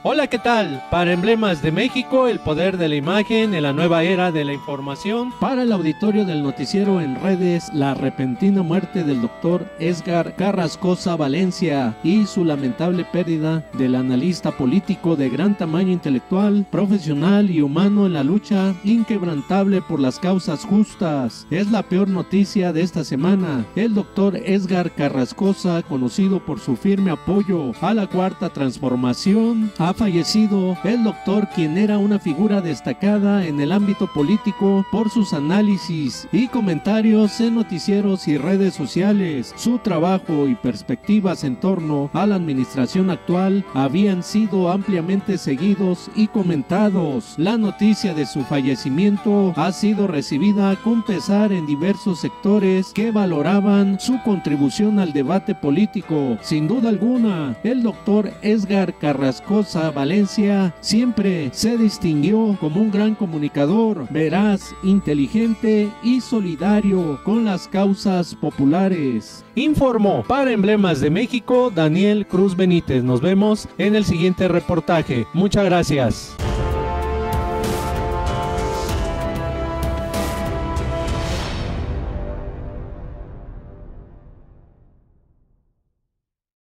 Hola, ¿qué tal? Para Emblemas de México, el poder de la imagen en la nueva era de la información. Para el auditorio del noticiero en redes, la repentina muerte del doctor Edgar Carrascosa Valencia y su lamentable pérdida del analista político de gran tamaño intelectual, profesional y humano en la lucha inquebrantable por las causas justas. Es la peor noticia de esta semana. El doctor Edgar Carrascosa, conocido por su firme apoyo a la Cuarta Transformación, ha fallecido. El doctor, quien era una figura destacada en el ámbito político por sus análisis y comentarios en noticieros y redes sociales, su trabajo y perspectivas en torno a la administración actual habían sido ampliamente seguidos y comentados. La noticia de su fallecimiento ha sido recibida con pesar en diversos sectores que valoraban su contribución al debate político. Sin duda alguna, el doctor Edgar Carrascosa Valencia siempre se distinguió como un gran comunicador, veraz, inteligente y solidario con las causas populares. Informó para Emblemas de México Daniel Cruz Benítez. Nos vemos en el siguiente reportaje. Muchas gracias.